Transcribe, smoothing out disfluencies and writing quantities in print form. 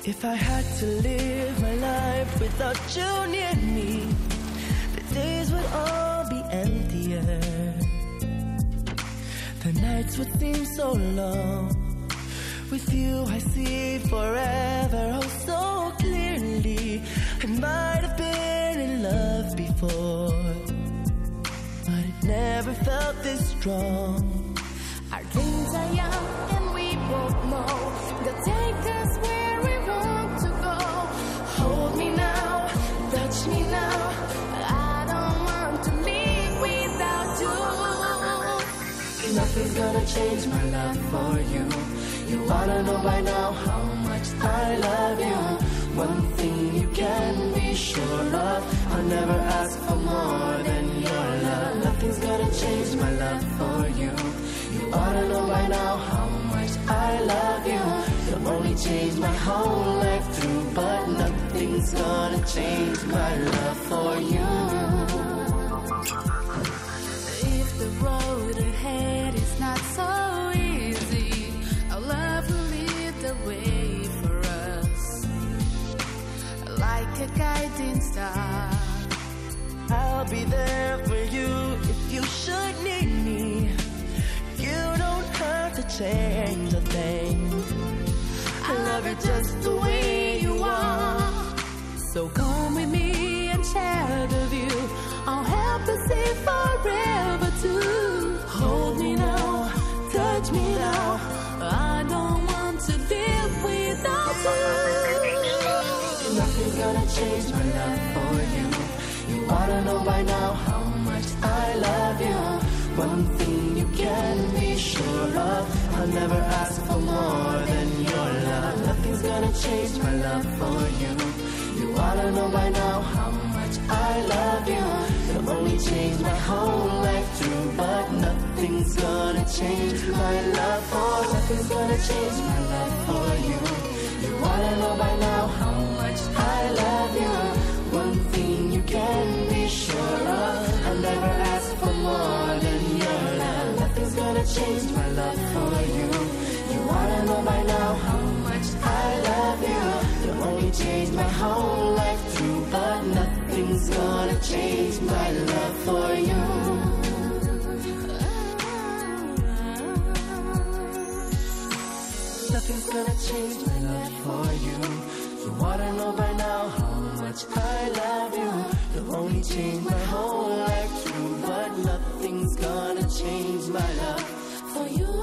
If I had to live my life without you near me, the days would all be emptier. The nights would seem so long. With you I see forever oh so clearly. I might have been in love before, but it never felt this strong. Our dreams are young and we both know they'll take us where we want to go. Hold me now, touch me now, I don't want to live without you. Nothing's gonna change my love for you. You wanna know by now how much I love you. One thing you can be sure of, I'll never ask for more than your love. Nothing's gonna change my love for you. You ought to know by now how much I love you. You'll only change my whole life through, but nothing's gonna change my love for you. If the road ahead is not so easy, our love will lead the way for us, like a guiding star. I'll be there for you if you should need me. You don't have to change a thing. I love you just the way you are. So come with me and share the view. I'll help us see forever too. Hold me now, touch me now. I don't want to live without you. Nothing's gonna change my love for you. You ought to know by now how much I love you. One thing you can be sure of, I'll never ask for more than your love. Nothing's gonna change my love for you. You ought to know by now how much I love you. You'll only change my whole life through, but nothing's gonna change my love for. Nothing's gonna change my love for you. You ought to know by now how much I love you. One thing you can be sure of, I'll never ask for more than your love. Nothing's gonna change my love for you. You ought to know by now how much I love you. You'll only change my whole life through, but nothing's gonna change my love for you. Nothing's gonna change my love for you. You ought to know by now how much I love you. You'll only change my whole life through, but nothing's gonna change my love for you.